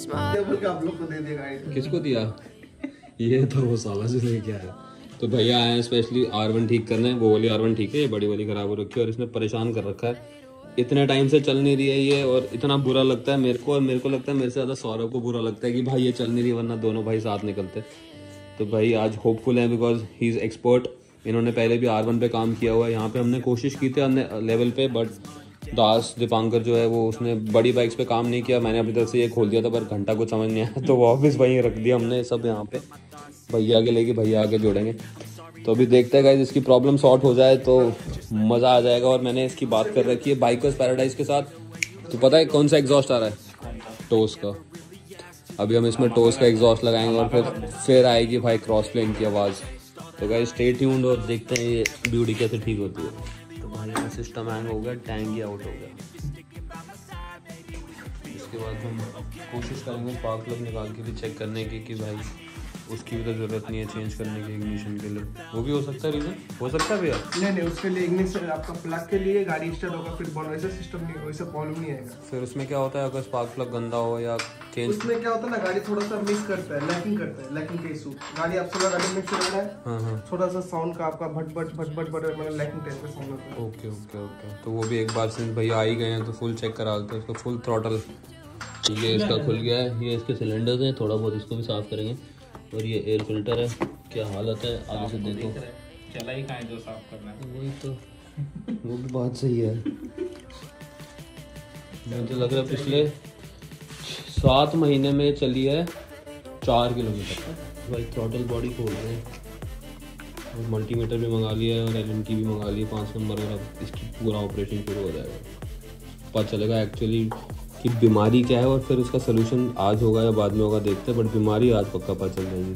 आप लोग को दे देगा। किसको दिया? ये तो वो साला से लेके आया। तो भैया आए हैं स्पेशली R1 ठीक करने। वो वाली R1 ठीक है, ये बड़ी वाली खराब हो रखी है और इसने परेशान कर रखा है। इतने टाइम से चल नहीं रही है ये, और इतना बुरा लगता है मेरे को, और मेरे को लगता है मेरे से ज़्यादा सौरभ को बुरा लगता है कि भाई ये चल नहीं रही, वरना दोनों भाई साथ निकलते। तो भाई आज होपफुल है बिकॉज ही इज़ एक्सपर्ट। इन्होंने पहले भी R1 पे काम किया हुआ है। यहाँ पे हमने कोशिश की थी अन्य लेवल पे, बट दास दीपांकर जो है वो उसने बड़ी बाइक्स पे काम नहीं किया। मैंने अपनी तरफ से ये खोल दिया था पर घंटा कुछ समझ नहीं आया, तो वो ऑफिस वहीं रख दिया हमने सब यहाँ पे। भैया आगे लेके भैया आगे जोड़ेंगे। तो अभी देखते हैं गाइस, इसकी प्रॉब्लम सॉर्ट हो जाए तो मज़ा आ जाएगा। और मैंने इसकी बात कर रखी है बाइकर्स पैराडाइज के साथ। तो पता है कौन सा एग्जॉस्ट आ रहा है? टोस का। अभी हम इसमें टोस का एग्जॉस्ट लगाएंगे और फिर आएगी भाई क्रॉस प्लेन की आवाज़। तो गाइस स्टे ट्यून्ड और देखते हैं ये ब्यूटी कैसे ठीक होती है। तो भाई यहाँ सिस्टम हैंग हो गया, टैंक ही आउट हो गया। इसके बाद हम कोशिश करेंगे स्पार्क प्लग निकाल के भी चेक करने की कि भाई उसकी भी तो ज़रूरत नहीं है चेंज करने की इग्निशन के लिए। वो भी हो सकता है रीज़न, हो सकता है भैया। नहीं उसके लिए इग्निशन आपका प्लग के लिए गाड़ी स्टार्ट होगा, फिर बॉल वैसे सिस्टम नहीं, वैसे प्रॉब्लम नहीं आएगा। फिर उसमें क्या होता है अगर स्पार्क प्लग गंदा हो या चेंज? उसमें क्या होता है ना, गाड़ी थोड़ा सा मिस करता है, लैकिंग करता है, लैकिंग के इशू। गाड़ी आप सुबह गाड़ी में चल रहा है, हाँ थोड़ा सा साउंड का आपका भट भट मतलब लैकिंग टाइप का साउंड होता है। Okay okay okay. तो वो भी एक बार सिंस भैया आ ही गए हैं तो फुल चेक करा लेते हैं उसको, फुल थ्रॉटल। ये इसका खुल गया है, ये इसके सिलेंडर्स हैं, थोड़ा बहुत इसको भी साफ करेंगे। और ये एयर फिल्टर है, क्या हालत है आगे से देखो। चला ही कहाँ जो साफ करना है। वही तो, वो भी बात सही है। मुझे लग रहा है पिछले 7 महीने में चली है 4 किलोमीटर। भाई थ्रॉटल बॉडी खोल रहे हैं और मल्टीमीटर भी मंगा लिया है और LN की भी मंगा ली है 5 नंबर। और अब इसकी पूरा ऑपरेशन शुरू हो जाएगा, पता चलेगा एक्चुअली कि बीमारी क्या है और फिर उसका सोल्यूशन आज होगा या बाद में होगा देखते हैं। बट बीमारी आज पक्का पता चल जाएगी।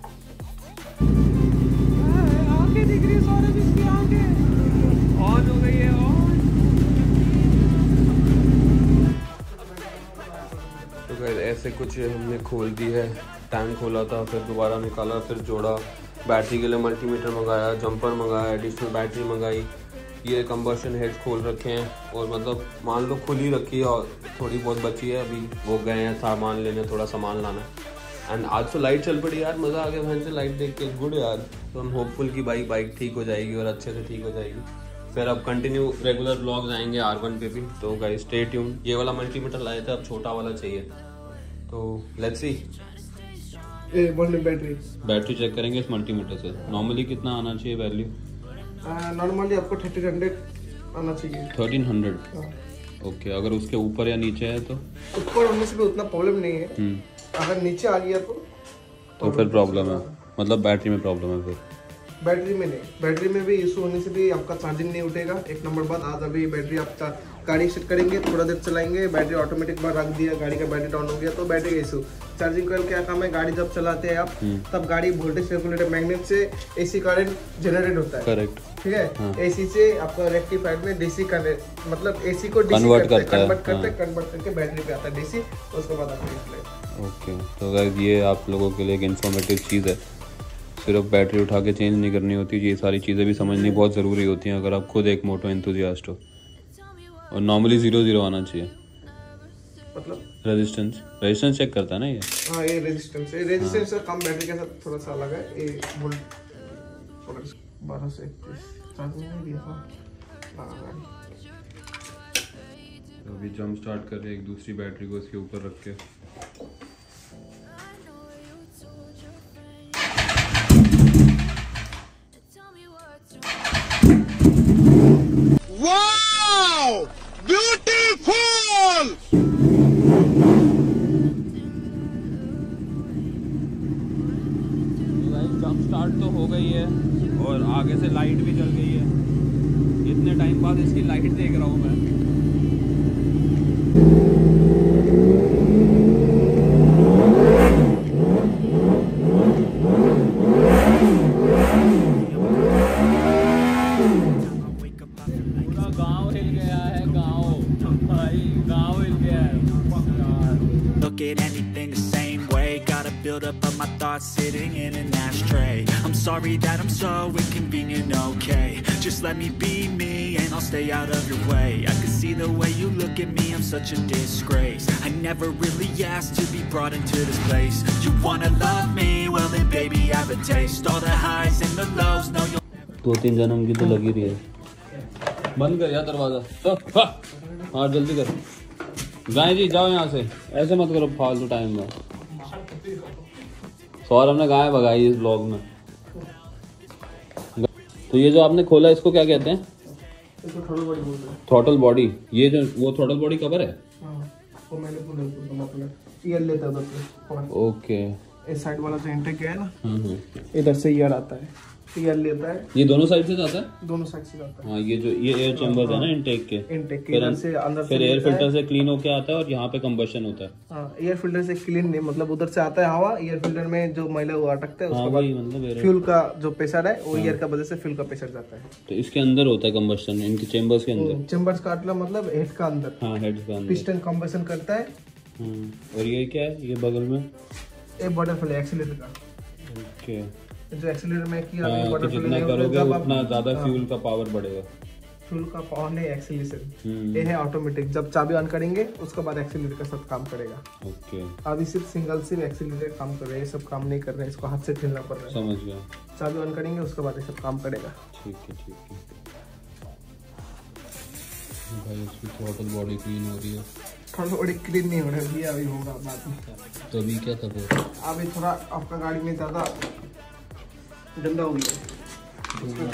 आंखें दिख रही है सौरभ, इसकी आंखें ऑन हो गई है। ऑन तो गाइस ऐसे कुछ हमने खोल दी है, टैंक खोला था फिर दोबारा निकाला फिर जोड़ा। बैटरी के लिए मल्टीमीटर मंगाया, जंपर मंगाया, एडिशनल बैटरी मंगाई। ये कंबर्शन हेड खोल रखे हैं और मतलब मान लो खुल ही रखी है और थोड़ी बहुत बची है। अभी वो गए हैं सामान लेने, थोड़ा सामान लाना है। एंड आज तो लाइट चल पड़ी यार, मज़ा आ गया वहाँ से लाइट देख के, गुड यार। तो हम होपफुल की बाइक ठीक हो जाएगी और अच्छे से ठीक हो जाएगी। फिर अब कंटिन्यू रेगुलर ब्लॉग्स आएंगे R1 पे भी। तो गाइस स्टे ट्यून। ये वाला मल्टीमीटर लाए थे, अब छोटा वाला चाहिए। तो लेट्स सी। बैटरी चेक करेंगे इस मल्टीमीटर से। नॉर्मली कितना आना चाहिए वैल्यू? नॉर्मली आपको 1300 आना चाहिए। 1300 ओके। अगर उसके ऊपर या नीचे है तो? ऊपर होने से भी उतना प्रॉब्लम नहीं है, अगर नीचे आ गया तो फिर प्रॉब्लम है, मतलब बैटरी में प्रॉब्लम है। फिर बैटरी में नहीं, बैटरी में भी इशू होने से भी आपका चार्जिंग नहीं उठेगा। एक नंबर बात, आज अभी बैटरी आपका गाड़ी सेट करेंगे, थोड़ा देर चलाएंगे, बैटरी ऑटोमेटिक बार रख दिया, गाड़ी का बैटरी डाउन हो गया तो बैटरी का इशू। चार्जिंग कॉइल क्या काम है, गाड़ी जब चलाते हैं आप तब गाड़ी वोल्टेज रेगुलेटर मैग्नेट से AC करंट जनरेट होता है। करेक्ट, ठीक है। हाँ। AC से आपका रेक्टिफाइड में DC कनेक्ट, मतलब AC को DC कन्वर्ट करके बैटरी पे आता है DC, उसके बाद आपका डिस्प्ले। ओके। तो गाइस ये आप लोगों के लिए एक इन्फॉर्मेटिव चीज़ है। सिर्फ बैटरी उठा के चेंज नहीं करनी होती, ये सारी चीज़ें भी समझनी बहुत ज़रूरी होती हैं अगर आप खुद एक मोटो एंथुसियास्ट हो। और नॉर्मली 0-0 आना चाहिए, मतलब रेजिस्टेंस चेक करता है ना ये। हाँ ये रेजिस्टेंस हाँ। कम बैटरी के साथ थोड़ा सा अलग है। ये वोल्ट 12 से 21 चार्जिंग नहीं दिया था। अभी जंप स्टार्ट कर रहे हैं एक दूसरी बैटरी को इसके ऊपर रख के। Wow! Beautiful! जंप स्टार्ट तो हो गई है और आगे से लाइट भी जल गई है। इतने टाइम बाद इसकी लाइट देख रहा हूँ मैं। पूरा गांव हिल गया है, गांव हिल गया है। Look at anything the same way, gotta build build up of my thoughts sitting in an ashtray. I'm sorry that I'm so inconvenient, okay? Just let me be me and I'll stay out of your way. I can see the way you look at me, I'm such a disgrace. I never really asked to be brought into this place. You wanna love me? Well then baby I have a taste. All the highs and the lows, know you'll 2-3 जन्म की तो लगी रही है। बंद कर यार दरवाजा। तो हाँ जल्दी कर। गाय जी जाओ यहाँ से, ऐसे मत करो फालतू टाइम में। सौर हमने गाय भगाई इस ब्लॉग में। तो ये जो आपने खोला इसको क्या कहते हैं? Throttle body. ये जो वो थ्रॉटल बॉडी कवर है? वो मैंने ईयर लेता है। ओके। इस साइड वाला जो इंटेक है ना, इधर से ईयर आता है, ईयर लेता है। ये दोनों साइड से जाता है? दोनों साइड से जाता है। हाँ ये जो ये एयर चैम्बर्स है ना इंटेक के, इधर से अंदर फिर एयर फिल्टर से क्लीन होके आता है और यहाँ पे कंबशन होता है। हाँ एयर फिल्टर से क्लीन नहीं, मतलब उधर से आता है हवा, एयर फिल्टर में जो मैला वो अटकता है, उसके बाद मतलब फ्यूल का जो प्रेशर है वो एयर का वजह से फ्यूल का प्रेशर जाता है। तो इसके अंदर होता है कंबशन, इनके चेम्बर्स के अंदर। चेम्बर्स का मतलब हेड का अंदर। हाँ हेड का अंदर पिस्टन कंबशन करता है। और ये क्या है ये बगल में? ये बटरफ्लाई एक्सीलरेटर का। ओके। जो एक्सीलरेटर में किया जितना करोगे उतना ज्यादा फ्यूल का पावर बढ़ेगा। फ्यूल का पावर नहीं, एक्सीलरेशन। ये है ऑटोमेटिक, जब चाबी ऑन करेंगे उसके बाद एक्सीलरेटर का सब काम करेगा। ओके। अभी सिर्फ एक्सीलरेटर काम कर रहे हैं, ये सब काम नहीं कर रहे हैं, इसको हाथ से ठेलना पड़ रहा है। समझ गया। चाबी ऑन करेंगे उसके बाद ये सब काम करेगा। ठीक है भाई इसकी टोटल बॉडी क्लीन हो रही है। थोड़ा बड़ी क्लीन नहीं हो रहा है, अभी होगा बाद में। तो अभी क्या था फिर? अभी थोड़ा आपका गाड़ी में ज़्यादा गंदा हो गया।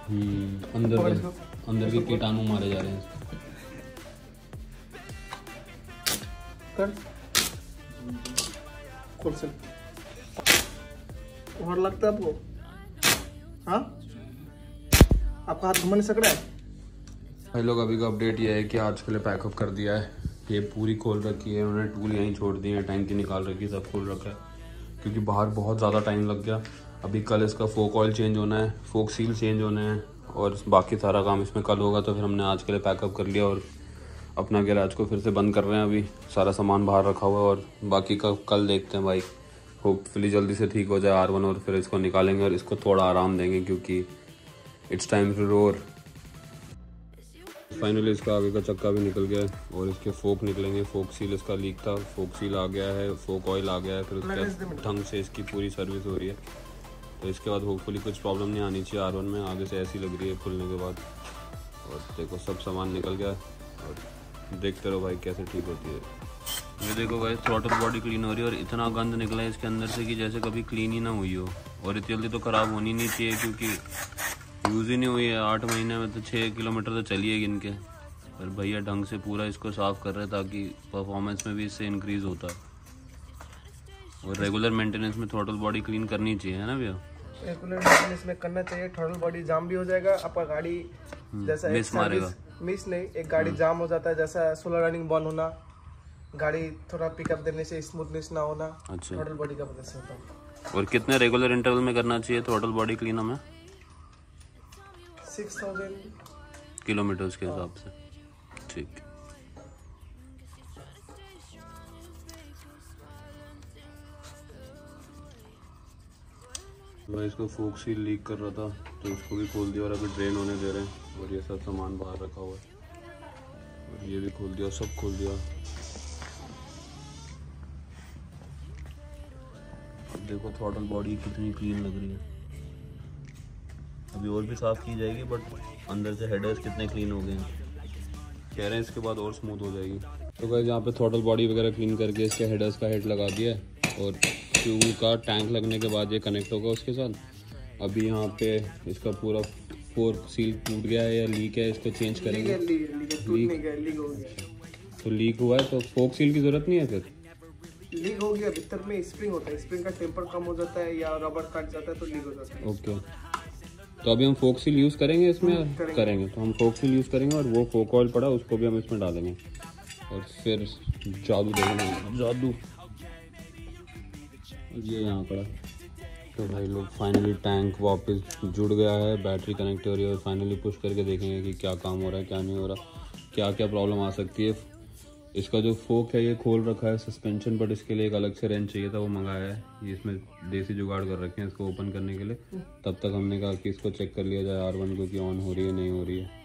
अंदर के कीटाणु मारे जा रहे हैं। और लगता है आपको? हाँ आपका हाथ घुमा नहीं सक रहा है? भाई लोग अभी का अपडेट ये है कि आज के लिए पैकअप कर दिया है। ये पूरी खोल रखी है उन्होंने, टूल यहीं छोड़ दिए हैं, टैंकी निकाल रखी है, सब खोल रखा है क्योंकि बाहर बहुत ज़्यादा टाइम लग गया। अभी कल इसका फोक ऑयल चेंज होना है, फोक सील चेंज होने हैं और बाकी सारा काम इसमें कल होगा। तो फिर हमने आज के लिए पैकअप कर लिया और अपना गैराज को फिर से बंद कर रहे हैं। अभी सारा सामान बाहर रखा हुआ है और बाकी का कल देखते हैं भाई। होपफुली जल्दी से ठीक हो जाए R1 और फिर इसको निकालेंगे और इसको थोड़ा आराम देंगे क्योंकि it's time to roar. Finally इसका आगे का चक्का भी निकल गया है और इसके फोक निकलेंगे। फोक सील इसका लीक था, फोक सील आ गया है, फोक ऑयल आ गया है, फिर उसके ढंग से इसकी पूरी सर्विस हो रही है। तो इसके बाद होपफुली कुछ प्रॉब्लम नहीं आनी चाहिए R1 में। आगे से ऐसी लग रही है खुलने के बाद। और देखो सब सामान निकल गया और देखते रहो भाई कैसे ठीक होती है। ये देखो भाई थ्रॉटल बॉडी क्लीन हो रही है और इतना गंद निकला है इसके अंदर से कि जैसे कभी क्लीन ही ना हुई हो। और इतनी जल्दी तो ख़राब होनी नहीं चाहिए क्योंकि यूज़ ही नहीं हुई है। 8 महीने में तो 6 किलोमीटर तो चलिए गिन के। पर भैया ढंग से पूरा इसको साफ़ कर रहे हैं ताकि परफॉर्मेंस में भी इससे इंक्रीज़ होता है। और रेगुलर मेंटेनेंस में थ्रॉटल बॉडी क्लीन करनी चाहिए, है ना भैया? रेगुलर मेंटेनेंस में करना चाहिए। थ्रॉटल बॉडी जाम भी हो जाएगा, आपका गाड़ी जैसा मिस मारेगा। मिस नहीं, एक गाड़ी जाम हो जाता है, जैसा सोलर रनिंग बंद होना, गाड़ी थोड़ा पिकअप देने से स्मूथनेस ना होना, अच्छा थ्रॉटल बॉडी का वजह से होता है। और कितने रेगुलर इंटरवल में करना चाहिए थ्रॉटल बॉडी क्लीन हमें? 6000 किलोमीटर्स के हिसाब से। ठीक है। मैं इसको फोक सील लीक कर रहा था तो इसको भी खोल दिया और अभी ड्रेन होने दे रहे हैं। और ये सब सामान बाहर रखा हुआ है और ये भी खोल दिया, सब खोल दिया। अब देखो थ्रॉटल बॉडी कितनी क्लीन लग रही है। अभी और भी साफ़ की जाएगी बट अंदर से हेडर्स कितने क्लीन हो गए हैं। कह रहे हैं इसके बाद और स्मूथ हो जाएगी। तो गाइस यहाँ पे थ्रॉटल बॉडी वगैरह क्लीन करके इसके हेडर्स का हेड लगा दिया है और फ्यूल का टैंक लगने के बाद ये कनेक्ट होगा उसके साथ। अभी यहाँ पे इसका पूरा फोर्क सील टूट गया है या लीक है, इसको चेंज करेंगे। तो लीक हुआ है तो फोर्क सील की ज़रूरत नहीं है फिर? लीक हो गया, भीतर में स्प्रिंग होता है, स्प्रिंग का टेम्पर कम हो जाता है या रबर कट जाता है तो लीक हो जाता है। ओके। तो अभी हम फोक सील यूज़ करेंगे इसमें? करेंगे। तो हम फोक सील यूज़ करेंगे और वो फोक ऑयल पड़ा उसको भी हम इसमें डालेंगे और फिर जादू देखेंगे। जादू ये यहाँ पड़ा। तो भाई लोग फाइनली टैंक वापस जुड़ गया है, बैटरी कनेक्ट हो रही है और फाइनली पुश करके देखेंगे कि क्या काम हो रहा है क्या नहीं हो रहा, क्या क्या प्रॉब्लम आ सकती है। इसका जो फोक है ये खोल रखा है सस्पेंशन, बट इसके लिए एक अलग से रेंच चाहिए था, वो मंगाया है। ये इसमें देसी जुगाड़ कर रखे हैं इसको ओपन करने के लिए। तब तक हमने कहा कि इसको चेक कर लिया जाए R1 को कि ऑन हो रही है नहीं हो रही है।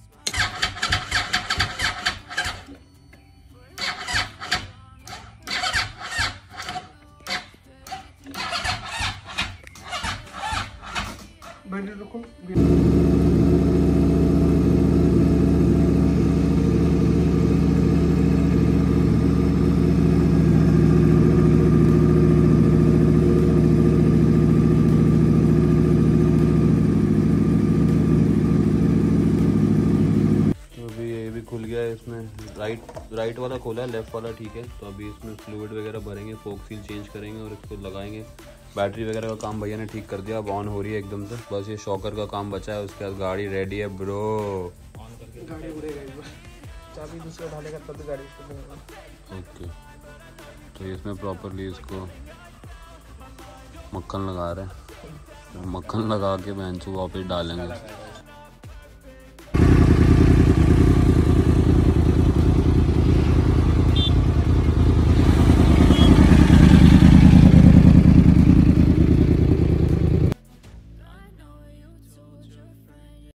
बैटरी रुको। खुल गया है इसमें, राइट वाला खोला है, लेफ्ट वाला ठीक है। तो अभी इसमें फ्लूइड वगैरह भरेंगे, फोक सील चेंज करेंगे और इसको लगाएंगे। बैटरी वगैरह का काम भैया ने ठीक कर दिया, अब ऑन हो रही है एकदम से। बस ये शॉकर का काम बचा है, उसके बाद गाड़ी रेडी है ब्रो। गाड़ी उड़ेगा एक बार, चाबी दूसरा डालेगा तब गाड़ी उसको। ओके, तो इसमें प्रॉपरली इसको मक्खन लगा रहे हैं, मक्खन लगा के बेंच वापस डालेंगे।